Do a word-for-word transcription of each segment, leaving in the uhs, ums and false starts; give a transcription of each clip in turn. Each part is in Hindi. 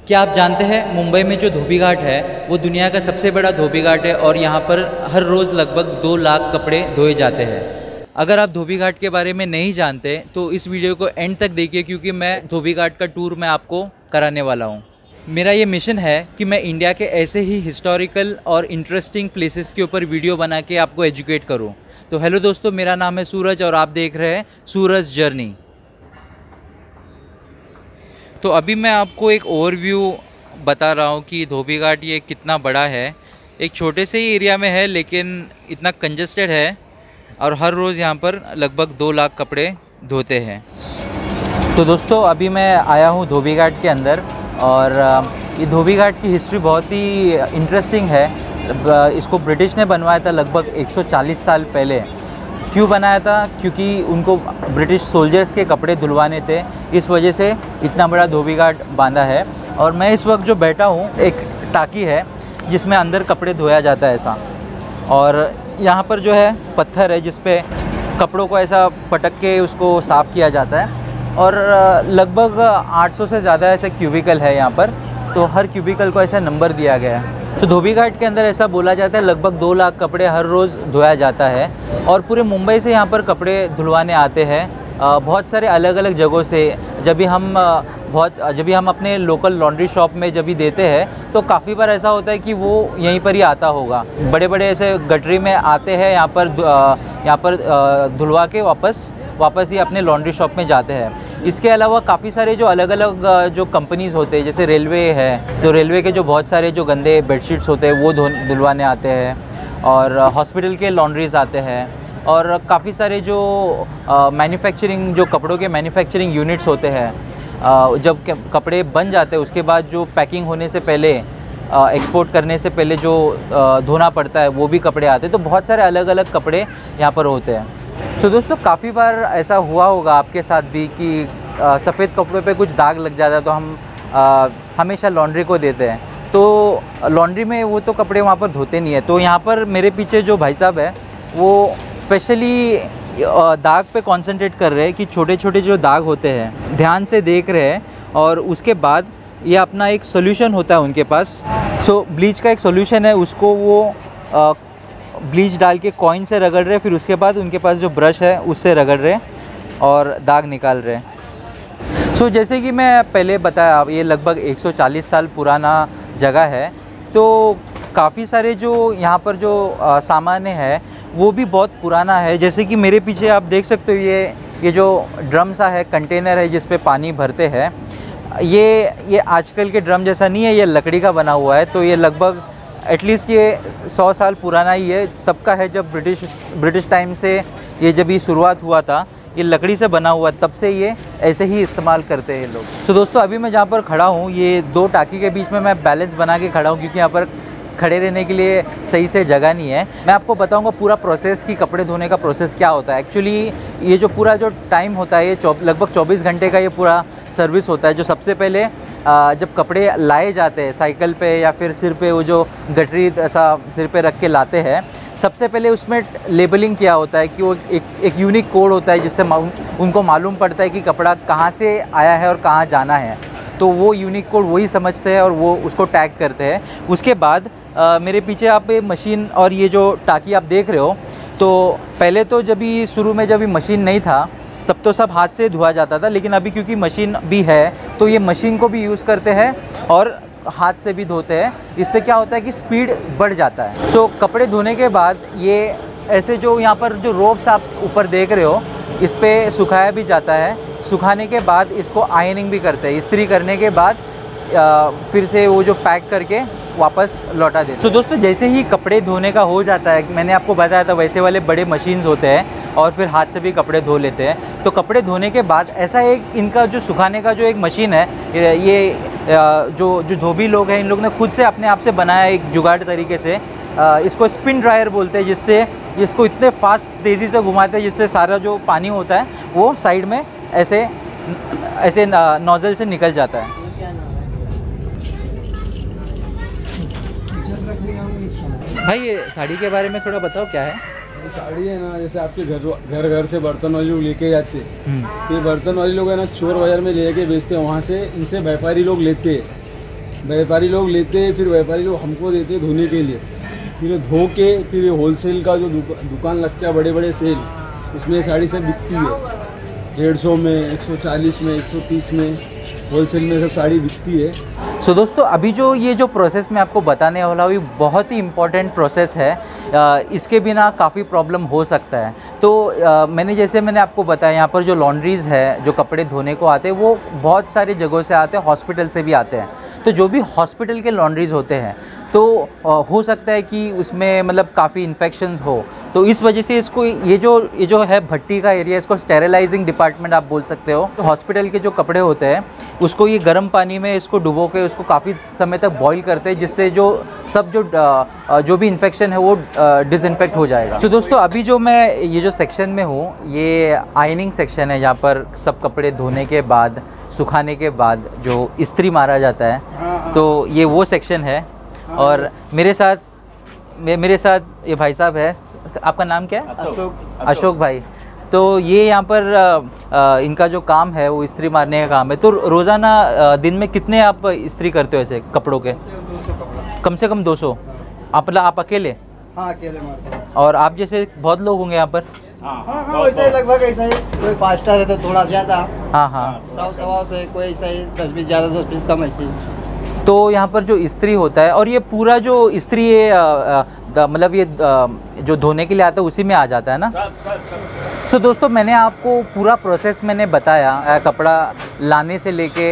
क्या आप जानते हैं मुंबई में जो धोबी घाट है वो दुनिया का सबसे बड़ा धोबी घाट है और यहाँ पर हर रोज़ लगभग दो लाख कपड़े धोए जाते हैं। अगर आप धोबी घाट के बारे में नहीं जानते तो इस वीडियो को एंड तक देखिए, क्योंकि मैं धोबी घाट का टूर मैं आपको कराने वाला हूँ। मेरा ये मिशन है कि मैं इंडिया के ऐसे ही हिस्टोरिकल और इंटरेस्टिंग प्लेसेस के ऊपर वीडियो बना के आपको एजुकेट करूँ। तो हेलो दोस्तों, मेरा नाम है सूरज और आप देख रहे हैं सूरज जर्नी। तो अभी मैं आपको एक ओवरव्यू बता रहा हूँ कि धोबी घाट ये कितना बड़ा है। एक छोटे से ही एरिया में है लेकिन इतना कंजस्टेड है और हर रोज़ यहाँ पर लगभग दो लाख कपड़े धोते हैं। तो दोस्तों अभी मैं आया हूँ धोबी घाट के अंदर और ये धोबी घाट की हिस्ट्री बहुत ही इंटरेस्टिंग है। इसको ब्रिटिश ने बनवाया था लगभग एक सौ चालीस साल पहले। क्यों बनाया था? क्योंकि उनको ब्रिटिश सोल्जर्स के कपड़े धुलवाने थे, इस वजह से इतना बड़ा धोबी घाट बांधा है। और मैं इस वक्त जो बैठा हूँ एक टाकी है जिसमें अंदर कपड़े धोया जाता है ऐसा, और यहाँ पर जो है पत्थर है जिस पे कपड़ों को ऐसा पटक के उसको साफ़ किया जाता है। और लगभग आठ सौ से ज़्यादा ऐसे क्यूबिकल है यहाँ पर, तो हर क्यूबिकल को ऐसा नंबर दिया गया है। तो धोबी घाट के अंदर ऐसा बोला जाता है लगभग दो लाख कपड़े हर रोज़ धोया जाता है और पूरे मुंबई से यहाँ पर कपड़े धुलवाने आते हैं बहुत सारे अलग अलग जगहों से। जब भी हम बहुत जब भी हम अपने लोकल लॉन्ड्री शॉप में जब भी देते हैं तो काफ़ी बार ऐसा होता है कि वो यहीं पर ही आता होगा। बड़े बड़े ऐसे गटरी में आते हैं यहाँ पर यहाँ पर धुलवा के वापस वापस ही अपने लॉन्ड्री शॉप में जाते हैं। इसके अलावा काफ़ी सारे जो अलग अलग जो कंपनीज़ होते हैं, जैसे रेलवे है, तो रेलवे के जो बहुत सारे जो गंदे बेडशीट्स होते हैं वो धुलवाने आते हैं, और हॉस्पिटल के लॉन्ड्रीज़ आते हैं, और काफ़ी सारे जो मैन्युफैक्चरिंग जो कपड़ों के मैन्युफैक्चरिंग यूनिट्स होते हैं, आ, जब कपड़े बन जाते हैं उसके बाद जो पैकिंग होने से पहले, एक्सपोर्ट करने से पहले जो धोना पड़ता है वो भी कपड़े आते हैं। तो बहुत सारे अलग अलग कपड़े यहाँ पर होते हैं। तो दोस्तों काफ़ी बार ऐसा हुआ होगा आपके साथ भी कि सफ़ेद कपड़ों पे कुछ दाग लग जाता है तो हम आ, हमेशा लॉन्ड्री को देते हैं, तो लॉन्ड्री में वो तो कपड़े वहाँ पर धोते नहीं है। तो यहाँ पर मेरे पीछे जो भाई साहब है वो स्पेशली दाग पे कंसंट्रेट कर रहे हैं कि छोटे छोटे जो दाग होते हैं ध्यान से देख रहे हैं, और उसके बाद ये अपना एक सोल्यूशन होता है उनके पास। सो ब्लीच का एक सोल्यूशन है, उसको वो आ, ब्लीच डाल के कॉइन से रगड़ रहे, फिर उसके बाद उनके पास जो ब्रश है उससे रगड़ रहे और दाग निकाल रहे। सो so, जैसे कि मैं पहले बताया, ये लगभग एक सौ चालीस साल पुराना जगह है। तो काफ़ी सारे जो यहाँ पर जो आ, सामान है वो भी बहुत पुराना है। जैसे कि मेरे पीछे आप देख सकते हो, ये ये जो ड्रम सा है, कंटेनर है जिस पे पानी भरते हैं, ये ये आजकल के ड्रम जैसा नहीं है, ये लकड़ी का बना हुआ है। तो ये लगभग एटलीस्ट ये सौ साल पुराना ही है, तब का है जब ब्रिटिश ब्रिटिश टाइम से ये जब ये शुरुआत हुआ था, ये लकड़ी से बना हुआ, तब से ये ऐसे ही इस्तेमाल करते हैं लोग। तो दोस्तों अभी मैं जहाँ पर खड़ा हूँ, ये दो टाकी के बीच में मैं बैलेंस बना के खड़ा हूँ, क्योंकि यहाँ पर खड़े रहने के लिए सही से जगह नहीं है। मैं आपको बताऊंगा पूरा प्रोसेस कि कपड़े धोने का प्रोसेस क्या होता है। एक्चुअली ये जो पूरा जो टाइम होता है, ये लगभग चौबीस घंटे का ये पूरा सर्विस होता है। जो सबसे पहले जब कपड़े लाए जाते हैं साइकिल पे या फिर सिर पे, वो जो गटरी ऐसा सिर पे रख के लाते हैं, सबसे पहले उसमें लेबलिंग किया होता है कि वो एक एक यूनिक कोड होता है जिससे उनको मालूम पड़ता है कि कपड़ा कहाँ से आया है और कहाँ जाना है। तो वो यूनिक कोड वही समझते हैं और वो उसको टैग करते हैं। उसके बाद आ, मेरे पीछे आप ये मशीन और ये जो टाकी आप देख रहे हो, तो पहले तो जब भी शुरू में जब भी मशीन नहीं था तब तो सब हाथ से धोया जाता था, लेकिन अभी क्योंकि मशीन भी है तो ये मशीन को भी यूज़ करते हैं और हाथ से भी धोते हैं। इससे क्या होता है कि स्पीड बढ़ जाता है। सो so, कपड़े धोने के बाद ये ऐसे जो यहाँ पर जो रोप्स आप ऊपर देख रहे हो, इस पर सुखाया भी जाता है। सुखाने के बाद इसको आयनिंग भी करते हैं। इस्त्री करने के बाद आ, फिर से वो जो पैक करके वापस लौटा देते हैं। तो दोस्तों जैसे ही कपड़े धोने का हो जाता है, मैंने आपको बताया था वैसे वाले बड़े मशीन्स होते हैं और फिर हाथ से भी कपड़े धो लेते हैं। तो कपड़े धोने के बाद ऐसा एक इनका जो सुखाने का जो एक मशीन है, ये जो जो धोबी लोग हैं इन लोग ने खुद से अपने आप से बनाया एक जुगाड़ तरीके से। इसको स्पिन ड्रायर बोलते हैं, जिससे इसको इतने फास्ट तेज़ी से घुमाते हैं जिससे सारा जो पानी होता है वो साइड में ऐसे ऐसे नोज़ल से निकल जाता है। भाई ये साड़ी के बारे में थोड़ा बताओ, क्या है? साड़ी है ना, जैसे आपके घर घर घर से बर्तन वाले लोग लेके जाते हैं, तो ये बर्तन वाले लोग है ना चोर बाजार में लेके बेचते हैं, वहाँ से इनसे व्यापारी लोग लेते हैं। व्यापारी लोग लेते हैं, फिर व्यापारी लोग हमको देते हैं धोने के लिए, फिर धो के फिर होलसेल का जो दुका, दुकान लगता है बड़े बड़े सेल, उसमें साड़ी सब बिकती है डेढ़ सौ में, एक सौ चालीस में, एक सौ तीस में होलसेल में सब साड़ी बिकती है। सो so, दोस्तों अभी जो ये जो प्रोसेस मैं आपको बताने वाला हूँ ये बहुत ही इम्पॉर्टेंट प्रोसेस है। आ, इसके बिना काफ़ी प्रॉब्लम हो सकता है। तो आ, मैंने जैसे मैंने आपको बताया यहाँ पर जो लॉन्ड्रीज़ है जो कपड़े धोने को आते हैं वो बहुत सारी जगहों से आते हैं, हॉस्पिटल से भी आते हैं। तो जो भी हॉस्पिटल के लॉन्ड्रीज़ होते हैं तो आ, हो सकता है कि उसमें मतलब काफ़ी इन्फेक्शंस हो, तो इस वजह से इसको ये जो ये जो है भट्टी का एरिया, इसको स्टेरिलाइजिंग डिपार्टमेंट आप बोल सकते हो। तो हॉस्पिटल के जो कपड़े होते हैं उसको ये गर्म पानी में इसको डुबो के उसको काफ़ी समय तक बॉईल करते हैं, जिससे जो सब जो जो भी इन्फेक्शन है वो डिसइंफेक्ट हो जाएगा। तो दोस्तों अभी जो मैं ये जो सेक्शन में हूँ ये आयनिंग सेक्शन है, जहाँ पर सब कपड़े धोने के बाद सुखाने के बाद जो इस्त्री मारा जाता है, तो ये वो सेक्शन है। और मेरे साथ मे, मेरे साथ ये भाई साहब है, आपका नाम क्या है? अशोक। अशोक भाई। तो ये यहाँ पर आ, आ, इनका जो काम है वो इस्त्री मारने का काम है। तो रोज़ाना दिन में कितने आप इस्त्री करते हो ऐसे कपड़ों के? दो सौ कपड़ा। कम से कम दो सौ। आप मतलब आप अकेले? हाँ अकेले मारते हैं। और आप जैसे बहुत लोग होंगे यहाँ पर? हाँ हाँ वैसा ही लगभग ऐसा ही, कोई फाइव स्टार है तो थोड़ा ज़्यादा, हाँ हाँ। सौ सवा से, कोई ऐसा ही दस बीस ज़्यादा दस बीस कम ऐसे ही। तो यहाँ पर जो इस्त्री होता है और ये पूरा जो इस्त्री ये मतलब ये आ, जो धोने के लिए आता है उसी में आ जाता है ना? सो so, दोस्तों मैंने आपको पूरा प्रोसेस मैंने बताया, आ, कपड़ा लाने से लेके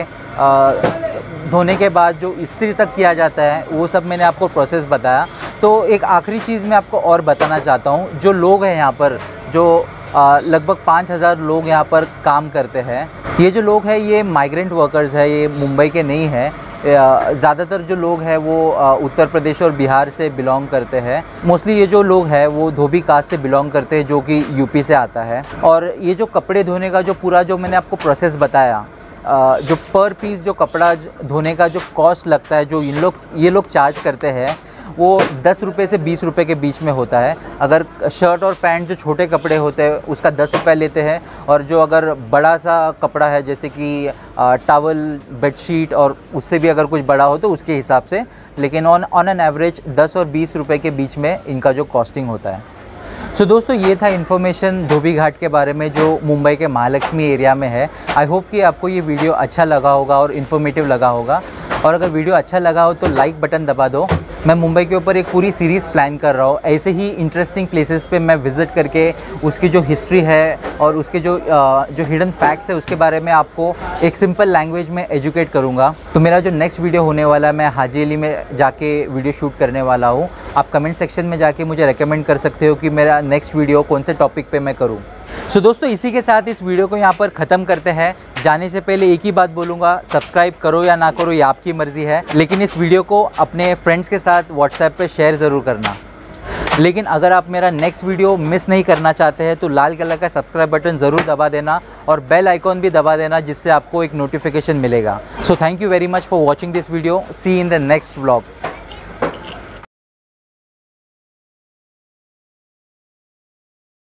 धोने के बाद जो इस्त्री तक किया जाता है वो सब मैंने आपको प्रोसेस बताया। तो एक आखिरी चीज़ मैं आपको और बताना चाहता हूँ, जो लोग हैं यहाँ पर जो आ, लगभग पाँच हज़ार लोग यहाँ पर काम करते हैं, ये जो लोग हैं ये माइग्रेंट वर्कर्स है, ये मुंबई के नहीं हैं। ज़्यादातर जो लोग हैं वो उत्तर प्रदेश और बिहार से बिलोंग करते हैं। मोस्टली ये जो लोग हैं वो धोबी कास्ट से बिलोंग करते हैं जो कि यूपी से आता है। और ये जो कपड़े धोने का जो पूरा जो मैंने आपको प्रोसेस बताया, जो पर पीस जो कपड़ा धोने का जो कॉस्ट लगता है जो इन लोग ये लोग चार्ज करते हैं वो दस रुपये से बीस रुपये के बीच में होता है। अगर शर्ट और पैंट जो छोटे कपड़े होते हैं उसका दस रुपये लेते हैं, और जो अगर बड़ा सा कपड़ा है जैसे कि टॉवल, बेडशीट और उससे भी अगर कुछ बड़ा हो तो उसके हिसाब से, लेकिन ऑन ऑन एन एवरेज दस और बीस रुपये के बीच में इनका जो कॉस्टिंग होता है। सो so, दोस्तों ये था इन्फॉर्मेशन धोबी घाट के बारे में जो मुंबई के महालक्ष्मी एरिया में है। आई होप कि आपको ये वीडियो अच्छा लगा होगा और इन्फॉर्मेटिव लगा होगा, और अगर वीडियो अच्छा लगा हो तो लाइक बटन दबा दो। मैं मुंबई के ऊपर एक पूरी सीरीज़ प्लान कर रहा हूँ, ऐसे ही इंटरेस्टिंग प्लेसेस पे मैं विज़िट करके उसकी जो हिस्ट्री है और उसके जो जो हिडन फैक्ट्स है उसके बारे में आपको एक सिंपल लैंग्वेज में एजुकेट करूँगा। तो मेरा जो नेक्स्ट वीडियो होने वाला है मैं हाजी अली में जाके वीडियो शूट करने वाला हूँ। आप कमेंट सेक्शन में जाके मुझे रेकमेंड कर सकते हो कि मेरा नेक्स्ट वीडियो कौन से टॉपिक पे मैं करूँ। सो so, दोस्तों इसी के साथ इस वीडियो को यहाँ पर ख़त्म करते हैं। जाने से पहले एक ही बात बोलूँगा, सब्सक्राइब करो या ना करो ये आपकी मर्ज़ी है, लेकिन इस वीडियो को अपने फ्रेंड्स के साथ व्हाट्सएप पे शेयर ज़रूर करना। लेकिन अगर आप मेरा नेक्स्ट वीडियो मिस नहीं करना चाहते हैं तो लाल कलर का सब्सक्राइब बटन ज़रूर दबा देना और बेल आइकॉन भी दबा देना, जिससे आपको एक नोटिफिकेशन मिलेगा। So thank you very much for watching this video. See in the next vlog.